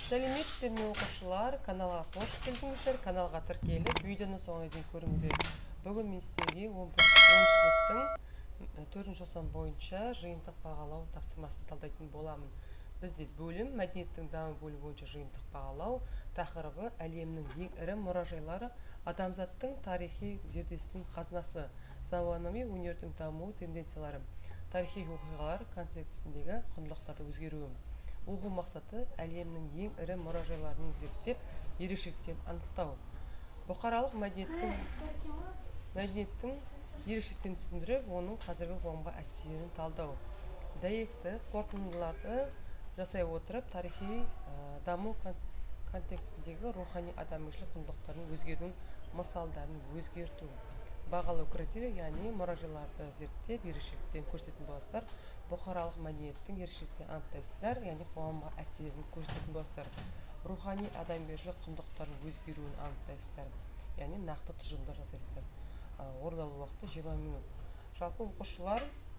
Сәлеметсіздер ме оқушылар, каналға қош келдіңіздер. Каналға тіркеліп, видеоны соңына дейін көріңіздер. Бүгін мен сіздерге 11 сыныптың 4-ші тоқсан бойынша жиынтық бағалау тапсырмасын талдайтын боламын. Бізде бөлім мәдениеттің даму бөлімі бойынша жиынтық бағалау тақырыбы әлемнің ең ірі мұражайлары, адамзаттың тарихи зердесінің қазынасы, заманауи өнердің даму тенденциялары, тарихи оқиғалар контекстіндегі құндылықтарды өзгеруі. Оқу мақсаты әлемнің ең ірі мұражайларын зерттеп, ерекшеліктерін анықтау. Бұқаралық мәдениеттің ерекшеліктерін түсіндіріп, оның қазіргі қоғамға әсерін талдау. Дәйекті қорытындыларды жасай отырып, тарихи даму контекстіндегі рухани адамгершілік құндылықтардың өзгерудің мысалдарын өзгерту. Бағалау критерийі, яғни мұражайларды зерттеп, ерекшеліктерін көрсететін боласыздар. Бұқаралық мәдениеттің ерекшеліктерін анықтайсыздар, яғни қоғамға әсерін көрсететін боласыздар. Рухани адамгершілік құндылықтардың өзгеруін анықтайсыздар, яғни нақты тұжырымдар жасайсыздар. Орындалу уақыты 20 минут. Жалпы оқушылар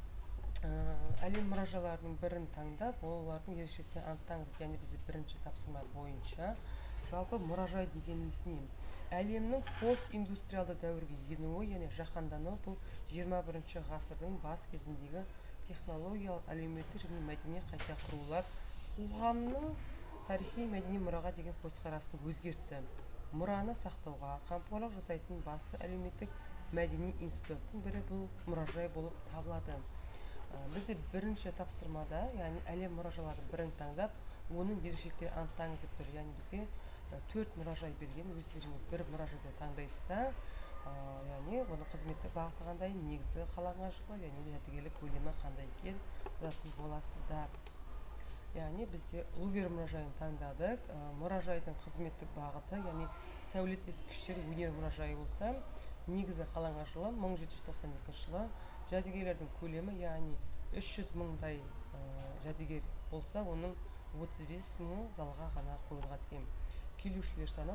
әлем мұражайларының бірін таңдап, олардың ерекшеліктерін анықтаңыз. Яғни бізде бірінші тапсырма бойынша жалпы мұражай дегеніміз не? Әлемнің постиндустриалды дәуірге енуі, яғни жаһандану, бұл 21 ғасырдың бас кезіндегі технологиялық, әлеуметтік және мәдени қайта құрулар қоғамның тарихи мәдени мұраға деген көзқарасын өзгертті. Мұраны сақтауға қамқорлық жасайтын басты әлеуметтік мәдени институттың бірі бұл мұражай болып табылады. Бізде бірінші тапсырмада, яғни әлем мұражайларын бірін таңдап, оның ерекшеліктерін анықтаңыз деп тұр. Яғни бізге 4 мұражай берген, өздеріңіз бір мұражайды таңдайсыздар. Яғни оны қызметтік бағыты қандай, негізі қалаған жылы, яғни жәдігерлік көлемі қандай екен жазатын боласыздар. Яғни бізде Лувр мұражайын таңдадық. Мұражайдың қызметтік бағыты, яғни сәулет ескерткіштер өнер мұражайы болса, негізі қалаған жылы 1792 жылы. Жәдігерлердің көлемі, яғни 300 мыңдай жәдігер болса, оның 35 мыңы залға ғана қойылған екен. Келушілер саны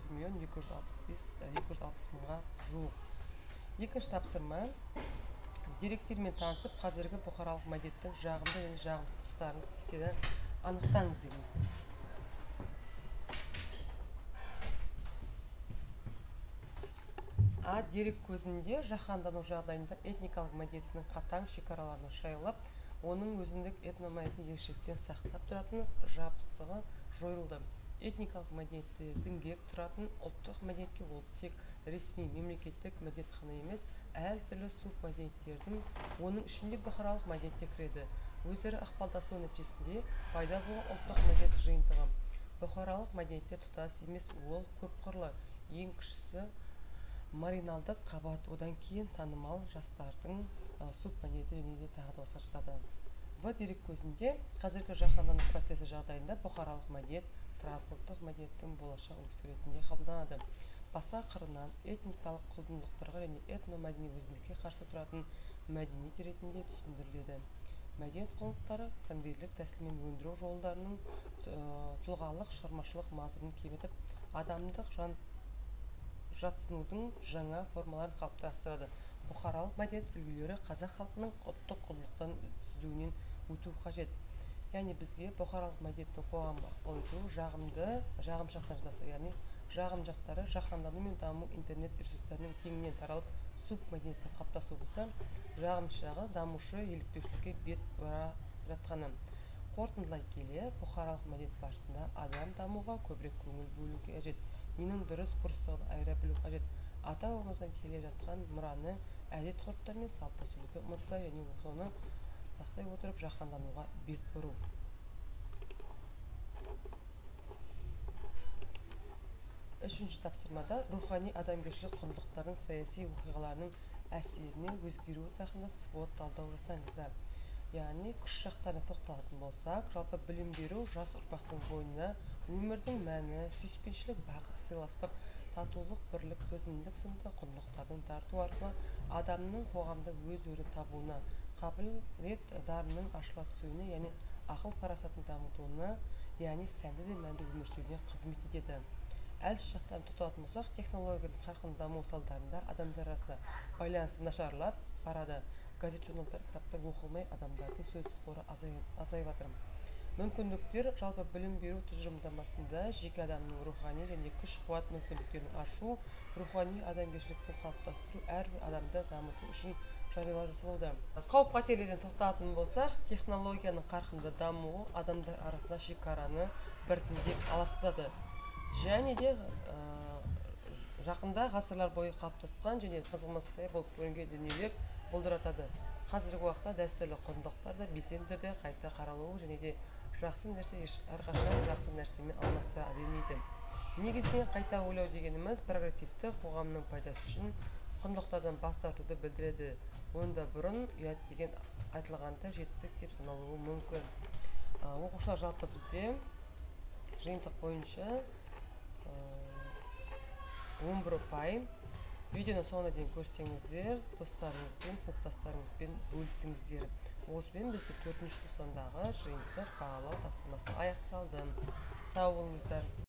9.260 мыңға жуық. Екінші тапсырма, деректермен танысып, қазіргі бұқаралық мәдениеттің жағымды және жағымсыз тұстарын кестеден анықтаңыз деген. Дерек көзінде жаһандану жағдайында этникалық мәдениеттің қатаң шекараларының шайылып, оның өзіндік этномәдени ерекшеліктерін сақтап тұратын жабдықтығы жойылды. Этникалық мәдениетте дінге тұратын ұлттық мәдениетке ол тек ресми мемлекеттік мәдениет қана емес, әртүрлі субмәдениеттердің, оның ішінде бұқаралық мәдениетте кіреді. Өзара ықпалдасу нәтижесінде пайда болған ұлттық мәдениет жиынтығы. Бұқаралық мәдениетте тұтас емес, ол көп қырлы. Ең кішісі мариналдық қабат, одан кейін танымал жастардың субмәдениеті және де тағы да басқа жатады. В дерек көзінде қазіргі жаһандану процесі жағдайында бұқаралық мәдениет трансұлттық мәдениеттің болашақ үлгісі ретінде қабылданады. Басқа қырынан этникалық құндылықтарға және этномәдени өзіндікке қарсы тұратын мәдениет ретінде түсіндіріледі. Мәдениет құндылықтары конвейерлік тәсілмен өндіру жолдарының тұлғалық шығармашылық мазмұнын кемітіп, адамдық жатсынудың жаңа формаларын қалыптастырады. Бұқаралық мәдениет үлгілері қазақ халқының ұлттық құндылықтан сүзуінен өту қажет. Яғни бізге бұқаралық мәдениеттің қоғамға ықпал ету жағым жақтар жасаса, яғни жағым жақтары жаһандану мен даму интернет ресурстарының кеңінен таралып субмәдениеттің қалыптасуы болса, жағым жағы дамушы еліктеушілікке бет бұра жатқаны. Қорытындылай келе, бұқаралық мәдениет барысында адам дамуға көбірек көңіл бөлу қажет. Ненің дұрыс бұрыстығын айыра білу қажет. Ата-бабамыздан келе жатқан мұраны, әдет-ғұрыптар мен салт-дәстүрді ұмытпай, және соны сақтай отырып жаһандануға бет бұру. Үшінші тапсырмада рухани адамгершілік құндылықтардың саяси оқиғаларының әсеріне өзгеруі тақырыбында свод талдау жасаңыздар. Яғни күш жақтарына тоқталатын болсақ, жалпы білім беру жас ұрпақтың бойына өмірдің мәні, сүйіспеншілік, бақыт, сыйластық, татулық, бірлік, төзімділік сынды құндылықтардың тарту арқылы адамның қоғамда өз орнын табуына, қабілет дарынның ашыла түсуіне, яғни ақыл парасатын дамытуына, яғни сәнді де мәнді өмір сүруіне қызмет етеді. Әлсіз жақтарын тоқталатын болсақ, технологияның қарқынды даму салдарында адамдар арасында байланысы нашарлап барады. Газет, журналдар, кітаптар оқылмай, адамдардың сөздік қоры азайып жатыр. мүмкіндіктер жалпы білім беру тұжырымдамасында жеке адамның рухани және күш-қуат мүмкіндіктерін ашу, рухани адамгершілікті қалыптастыру, әрбір адамды дамыту үшін жағдайлар жасалуда. Қауіп-қатерлерден тоқталатын болсақ, технологияның қарқынды дамуы адамдар арасында шекараны біртіндеп аластады және де жақында ғасырлар бойы қалыптасқан және мызғымастай болып көрінген дүниелер бұлдыратады. Қазіргі уақытта дәстүрлі құндылықтар да белсенді түрде қайта қаралуы және де жақсы нәрсе әрқашан жақсы нәрсемен алмастыра бермейді. Негізінен қайта ойлау дегеніміз прогрессивті қоғамның пайдасы үшін құндылықтардан бас тартуды білдіреді. Онда бұрын ұят деген айтылғанда жетістік деп саналуы мүмкін. Оқушылар жалпы бізде жиынтық бойынша 11 ұпай. Видеоны соңына дейін көрсеңіздер, достарыңызбен, сыныптастарыңызбен бөлісіңіздер. Осымен бізде 4-ші тоқсандағы жиынтық бағалау тапсырмасы аяқталды. Сау болыңыздар.